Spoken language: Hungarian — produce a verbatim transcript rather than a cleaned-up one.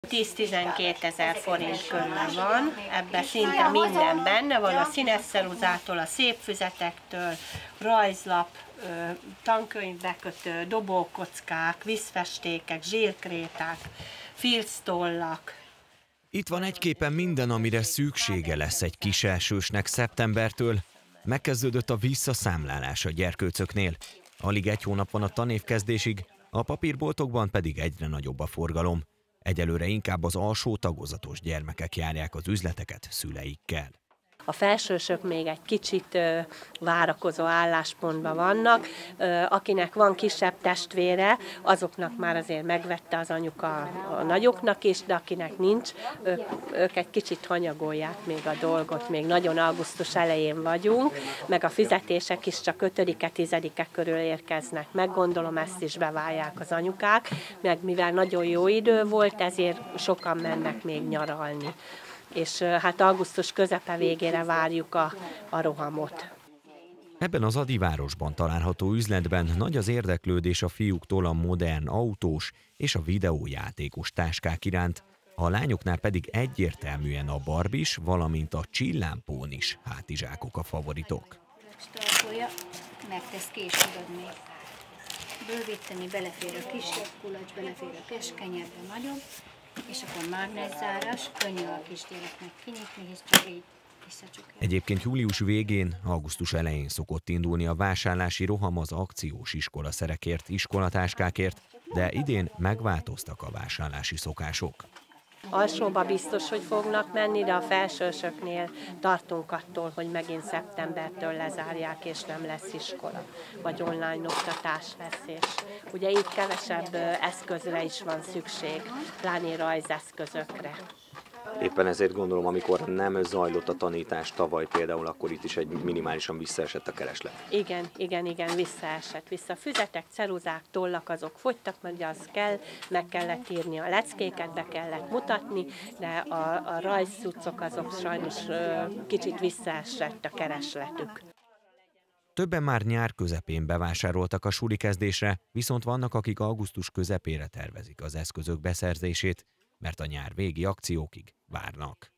tíz-tizenkét ezer forint körül van, ebben szinte minden benne van, a színes ceruzától, a szép füzetektől, rajzlap, tankönyvbekötő, dobókockák, vízfestékek, zsírkréták, filctollak. Itt van egy képen minden, amire szüksége lesz egy kiselsősnek szeptembertől. Megkezdődött a visszaszámlálás a gyerkőcöknél. Alig egy hónap van a tanévkezdésig, a papírboltokban pedig egyre nagyobb a forgalom. Egyelőre inkább az alsó tagozatos gyermekek járják az üzleteket szüleikkel. A felsősök még egy kicsit várakozó álláspontban vannak. Akinek van kisebb testvére, azoknak már azért megvette az anyuka a nagyoknak is, de akinek nincs, ők, ők egy kicsit hanyagolják még a dolgot. Még nagyon augusztus elején vagyunk, meg a fizetések is csak ötödike, tizedike körül érkeznek. Meggondolom, ezt is beválják az anyukák, meg mivel nagyon jó idő volt, ezért sokan mennek még nyaralni. És hát augusztus közepe végére várjuk a, a rohamot. Ebben az Adivárosban található üzletben nagy az érdeklődés a fiúktól a modern autós és a videójátékos táskák iránt, a lányoknál pedig egyértelműen a barbis, valamint a csillámpónis hátizsákok a favoritok. Tartója, megtesz később bővíteni, belefér a kisebb kulacs, belefér a keskeny, ebben nagyobb. És akkor mágneszáras, könnyű a kisgyereknek kinyitni, és csak így visszacsukja. Egyébként július végén, augusztus elején szokott indulni a vásárlási roham az akciós iskolaszerekért, iskolatáskákért, de idén megváltoztak a vásárlási szokások. Alsóba biztos, hogy fognak menni, de a felsősöknél tartunk attól, hogy megint szeptembertől lezárják, és nem lesz iskola, vagy online oktatás lesz. És ugye így kevesebb eszközre is van szükség, pláne rajzeszközökre. Éppen ezért gondolom, amikor nem zajlott a tanítás tavaly például, akkor itt is egy minimálisan visszaesett a kereslet. Igen, igen, igen, visszaesett. Vissza füzetek, ceruzák, tollak, azok fogytak, mert az kell, meg kellett írni a leckéket, be kellett mutatni, de a, a rajzcuccok azok sajnos ö, kicsit visszaesett a keresletük. Többen már nyár közepén bevásároltak a suli kezdésre, viszont vannak, akik augusztus közepére tervezik az eszközök beszerzését, mert a nyár végi akciókig várnak.